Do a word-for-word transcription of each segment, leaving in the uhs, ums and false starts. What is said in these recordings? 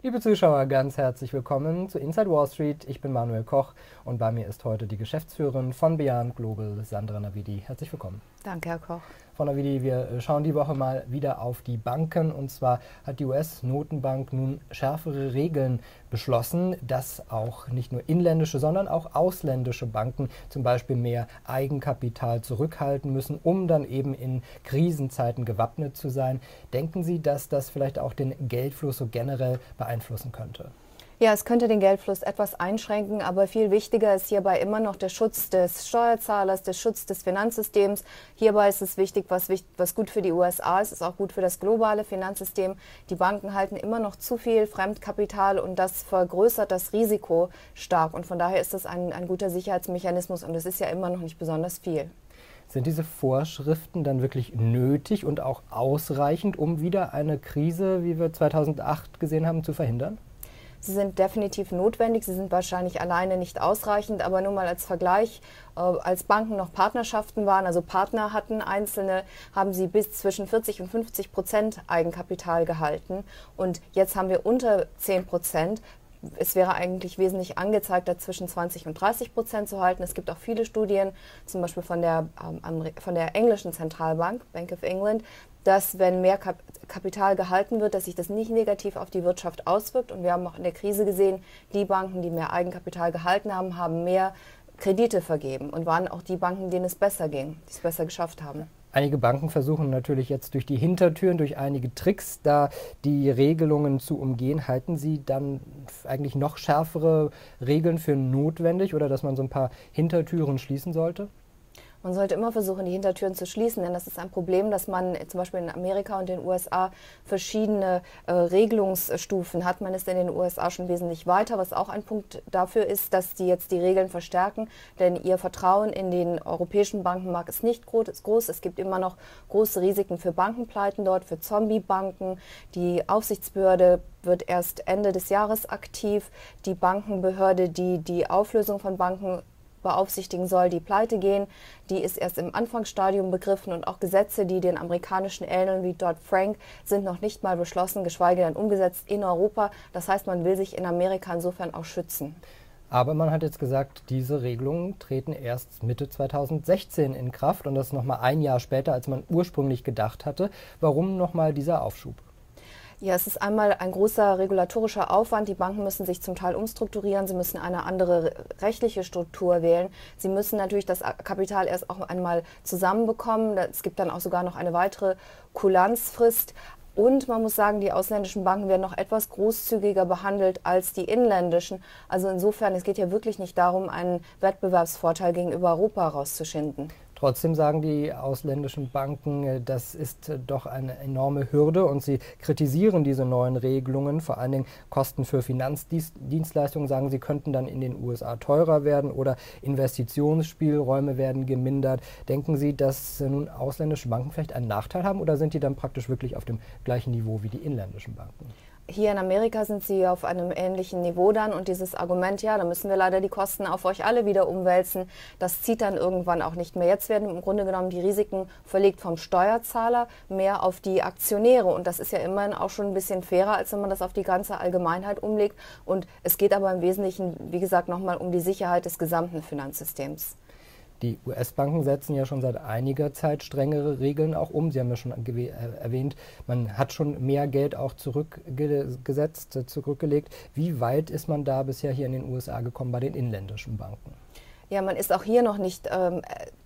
Liebe Zuschauer, ganz herzlich willkommen zu Inside Wall Street. Ich bin Manuel Koch und bei mir ist heute die Geschäftsführerin von Beyond Global, Sandra Navidi. Herzlich willkommen. Danke, Herr Koch. Frau Navidi, wir schauen die Woche mal wieder auf die Banken. Und zwar hat die U S-Notenbank nun schärfere Regeln beschlossen, dass auch nicht nur inländische, sondern auch ausländische Banken zum Beispiel mehr Eigenkapital zurückhalten müssen, um dann eben in Krisenzeiten gewappnet zu sein. Denken Sie, dass das vielleicht auch den Geldfluss so generell beeinflussen könnte? Ja, es könnte den Geldfluss etwas einschränken, aber viel wichtiger ist hierbei immer noch der Schutz des Steuerzahlers, der Schutz des Finanzsystems. Hierbei ist es wichtig, was, was gut für die U S A ist, ist auch gut für das globale Finanzsystem. Die Banken halten immer noch zu viel Fremdkapital und das vergrößert das Risiko stark. Und von daher ist das ein, ein guter Sicherheitsmechanismus und es ist ja immer noch nicht besonders viel. Sind diese Vorschriften dann wirklich nötig und auch ausreichend, um wieder eine Krise, wie wir zweitausendacht gesehen haben, zu verhindern? Sie sind definitiv notwendig, sie sind wahrscheinlich alleine nicht ausreichend, aber nur mal als Vergleich, äh, als Banken noch Partnerschaften waren, also Partner hatten, Einzelne, haben sie bis zwischen vierzig und fünfzig Prozent Eigenkapital gehalten und jetzt haben wir unter zehn Prozent. Es wäre eigentlich wesentlich angezeigter, zwischen zwanzig und dreißig Prozent zu halten. Es gibt auch viele Studien, zum Beispiel von der, ähm, von der englischen Zentralbank, Bank of England, dass wenn mehr Kap Kapital gehalten wird, dass sich das nicht negativ auf die Wirtschaft auswirkt. Und wir haben auch in der Krise gesehen, die Banken, die mehr Eigenkapital gehalten haben, haben mehr Kredite vergeben und waren auch die Banken, denen es besser ging, die es besser geschafft haben. Einige Banken versuchen natürlich jetzt durch die Hintertüren, durch einige Tricks, da die Regelungen zu umgehen. Halten Sie dann eigentlich noch schärfere Regeln für notwendig oder dass man so ein paar Hintertüren schließen sollte? Man sollte immer versuchen, die Hintertüren zu schließen, denn das ist ein Problem, dass man zum Beispiel in Amerika und den U S A verschiedene äh, Regelungsstufen hat. Man ist in den U S A schon wesentlich weiter, was auch ein Punkt dafür ist, dass die jetzt die Regeln verstärken, denn ihr Vertrauen in den europäischen Bankenmarkt ist nicht groß. Es gibt immer noch große Risiken für Bankenpleiten dort, für Zombie-Banken. Die Aufsichtsbehörde wird erst Ende des Jahres aktiv. Die Bankenbehörde, die die Auflösung von Banken beaufsichtigen soll, die pleite gehen, die ist erst im Anfangsstadium begriffen und auch Gesetze, die den amerikanischen ähneln wie Dodd-Frank, sind noch nicht mal beschlossen, geschweige denn umgesetzt in Europa. Das heißt, man will sich in Amerika insofern auch schützen. Aber man hat jetzt gesagt, diese Regelungen treten erst Mitte zweitausendsechzehn in Kraft und das nochmal ein Jahr später, als man ursprünglich gedacht hatte. Warum nochmal dieser Aufschub? Ja, es ist einmal ein großer regulatorischer Aufwand. Die Banken müssen sich zum Teil umstrukturieren. Sie müssen eine andere rechtliche Struktur wählen. Sie müssen natürlich das Kapital erst auch einmal zusammenbekommen. Es gibt dann auch sogar noch eine weitere Kulanzfrist. Und man muss sagen, die ausländischen Banken werden noch etwas großzügiger behandelt als die inländischen. Also insofern, es geht hier wirklich nicht darum, einen Wettbewerbsvorteil gegenüber Europa herauszuschinden. Trotzdem sagen die ausländischen Banken, das ist doch eine enorme Hürde und sie kritisieren diese neuen Regelungen, vor allen Dingen Kosten für Finanzdienstleistungen, sagen sie, könnten dann in den U S A teurer werden oder Investitionsspielräume werden gemindert. Denken Sie, dass nun ausländische Banken vielleicht einen Nachteil haben oder sind die dann praktisch wirklich auf dem gleichen Niveau wie die inländischen Banken? Hier in Amerika sind sie auf einem ähnlichen Niveau dann und dieses Argument, ja, da müssen wir leider die Kosten auf euch alle wieder umwälzen, das zieht dann irgendwann auch nicht mehr. Jetzt werden im Grunde genommen die Risiken verlegt vom Steuerzahler mehr auf die Aktionäre und das ist ja immerhin auch schon ein bisschen fairer, als wenn man das auf die ganze Allgemeinheit umlegt. Und es geht aber im Wesentlichen, wie gesagt, nochmal um die Sicherheit des gesamten Finanzsystems. Die U S-Banken setzen ja schon seit einiger Zeit strengere Regeln auch um. Sie haben ja schon erwähnt, man hat schon mehr Geld auch zurückgesetzt, zurückgelegt. Wie weit ist man da bisher hier in den U S A gekommen bei den inländischen Banken? Ja, man ist auch hier noch nicht ähm,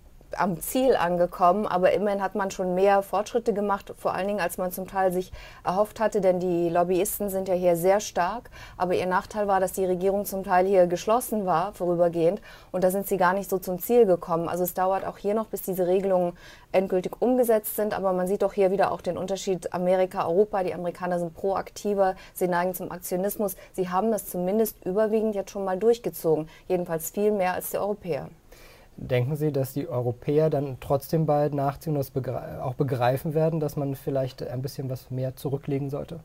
am Ziel angekommen, aber immerhin hat man schon mehr Fortschritte gemacht, vor allen Dingen als man zum Teil sich erhofft hatte, denn die Lobbyisten sind ja hier sehr stark, aber ihr Nachteil war, dass die Regierung zum Teil hier geschlossen war, vorübergehend, und da sind sie gar nicht so zum Ziel gekommen. Also es dauert auch hier noch, bis diese Regelungen endgültig umgesetzt sind, aber man sieht doch hier wieder auch den Unterschied Amerika-Europa. Die Amerikaner sind proaktiver, sie neigen zum Aktionismus. Sie haben das zumindest überwiegend jetzt schon mal durchgezogen, jedenfalls viel mehr als die Europäer. Denken Sie, dass die Europäer dann trotzdem bald nachziehen und das begre- auch begreifen werden, dass man vielleicht ein bisschen was mehr zurücklegen sollte?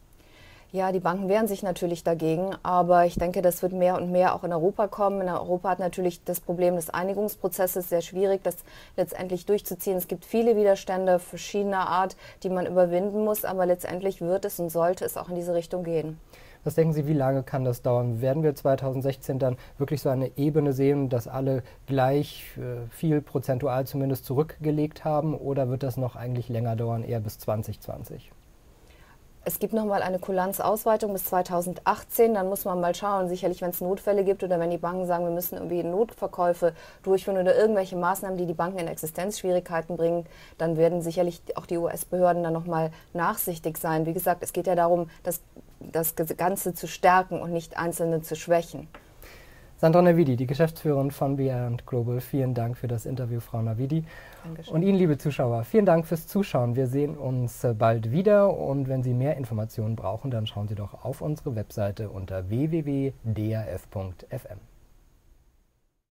Ja, die Banken wehren sich natürlich dagegen, aber ich denke, das wird mehr und mehr auch in Europa kommen. In Europa hat natürlich das Problem des Einigungsprozesses sehr schwierig, das letztendlich durchzuziehen. Es gibt viele Widerstände verschiedener Art, die man überwinden muss, aber letztendlich wird es und sollte es auch in diese Richtung gehen. Was denken Sie, wie lange kann das dauern? Werden wir zweitausendsechzehn dann wirklich so eine Ebene sehen, dass alle gleich äh, viel prozentual zumindest zurückgelegt haben, oder wird das noch eigentlich länger dauern, eher bis zwanzig zwanzig? Es gibt nochmal eine Kulanzausweitung bis zweitausendachtzehn, dann muss man mal schauen, sicherlich wenn es Notfälle gibt oder wenn die Banken sagen, wir müssen irgendwie Notverkäufe durchführen oder irgendwelche Maßnahmen, die die Banken in Existenzschwierigkeiten bringen, dann werden sicherlich auch die U S-Behörden dann nochmal nachsichtig sein. Wie gesagt, es geht ja darum, das, das Ganze zu stärken und nicht Einzelne zu schwächen. Sandra Navidi, die Geschäftsführerin von B R and Global, vielen Dank für das Interview, Frau Navidi. Dankeschön. Und Ihnen, liebe Zuschauer, vielen Dank fürs Zuschauen. Wir sehen uns bald wieder, und wenn Sie mehr Informationen brauchen, dann schauen Sie doch auf unsere Webseite unter w w w punkt d r f punkt f m.